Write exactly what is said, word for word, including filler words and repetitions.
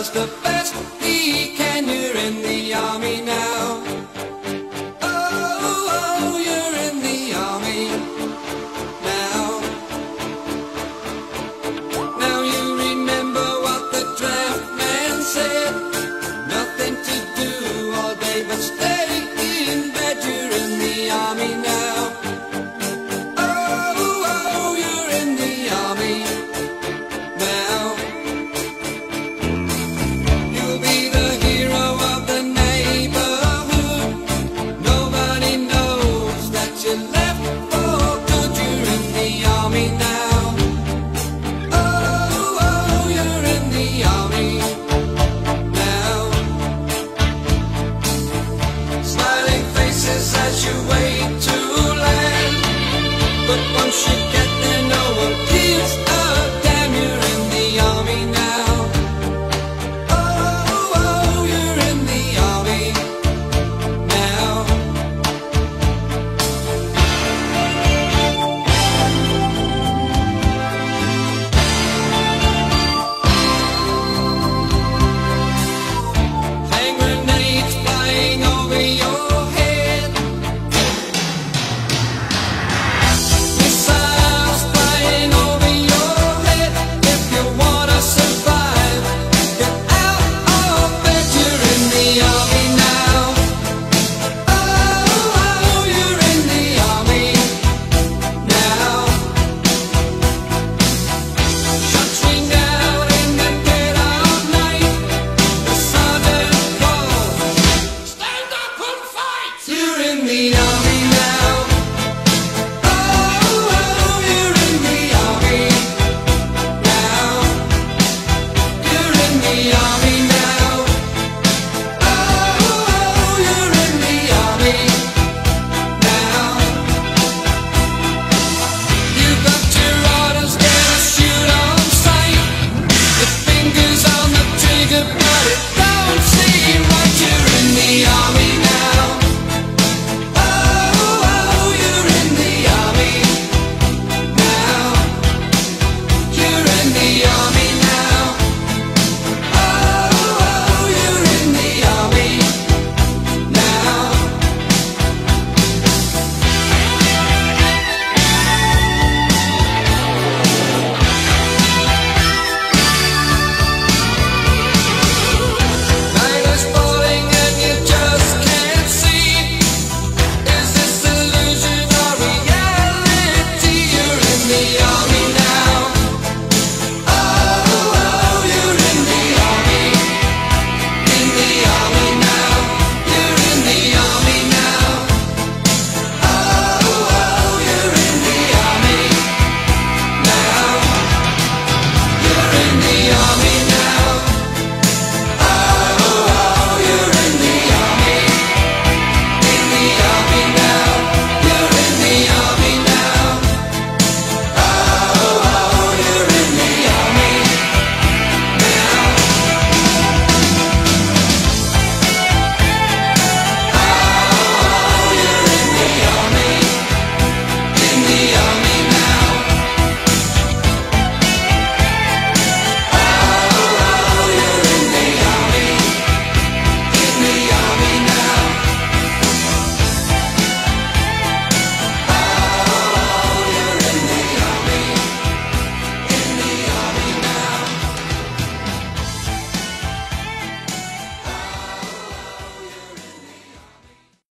does the best he can. You're in the army now. Oh, oh, you're in the army now. Now you remember what the draft man said. Nothing to do all day but stay in bed. You're in the army now. Oh, oh, you're in the army now. You'll be the hero of the neighborhood. Nobody knows that you left for good. You're in the army now. Oh, oh, you're in the army now. Smiling faces as you wait to land, but once you get there, no one